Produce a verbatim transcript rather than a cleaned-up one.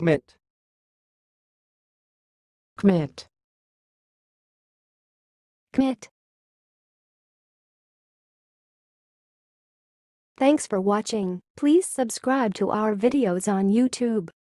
cmit, cmit, cmit. Thanks for watching. Please subscribe to our videos on YouTube.